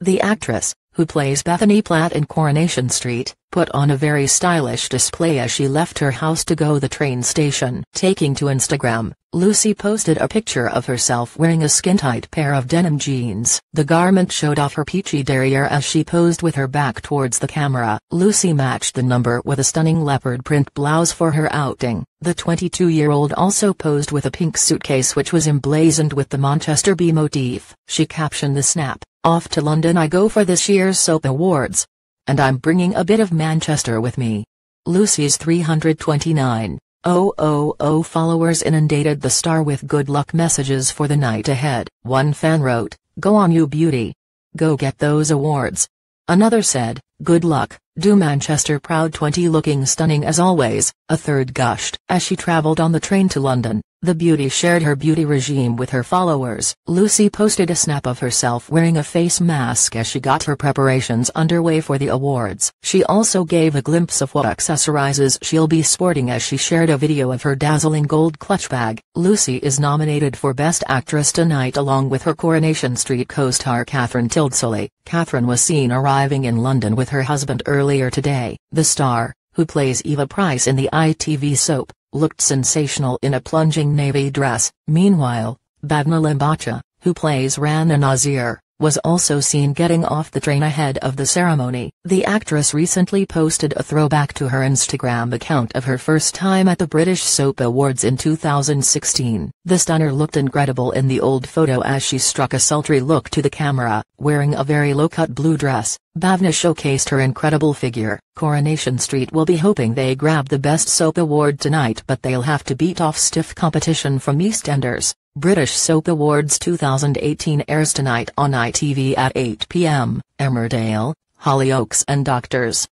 The actress, who plays Bethany Platt in Coronation Street, put on a very stylish display as she left her house to go the train station. Taking to Instagram, Lucy posted a picture of herself wearing a skin-tight pair of denim jeans. The garment showed off her peachy derriere as she posed with her back towards the camera. Lucy matched the number with a stunning leopard print blouse for her outing. The 22-year-old also posed with a pink suitcase which was emblazoned with the Manchester bee motif. She captioned the snap, "Off to London I go for this year's Soap Awards. And I'm bringing a bit of Manchester with me." Lucy's 329,000 followers inundated the star with good luck messages for the night ahead. One fan wrote, "Go on you beauty. Go get those awards." Another said, "Good luck, do Manchester proud 20 looking stunning as always." A third gushed. As she traveled on the train to London, the beauty shared her beauty regime with her followers. Lucy posted a snap of herself wearing a face mask as she got her preparations underway for the awards. She also gave a glimpse of what accessories she'll be sporting as she shared a video of her dazzling gold clutch bag. Lucy is nominated for Best Actress tonight along with her Coronation Street co-star Catherine Tildesley. Catherine was seen arriving in London with her husband earlier today. The star, who plays Eva Price in the ITV soap, looked sensational in a plunging navy dress. Meanwhile, Bhavna Limbacha, who plays Rana Nazir, was also seen getting off the train ahead of the ceremony. The actress recently posted a throwback to her Instagram account of her first time at the British Soap Awards in 2016. The stunner looked incredible in the old photo as she struck a sultry look to the camera, wearing a very low-cut blue dress. Bhavna showcased her incredible figure. Coronation Street will be hoping they grab the Best Soap Award tonight, but they'll have to beat off stiff competition from EastEnders. British Soap Awards 2018 airs tonight on ITV at 8 p.m. Emmerdale, Hollyoaks and Doctors.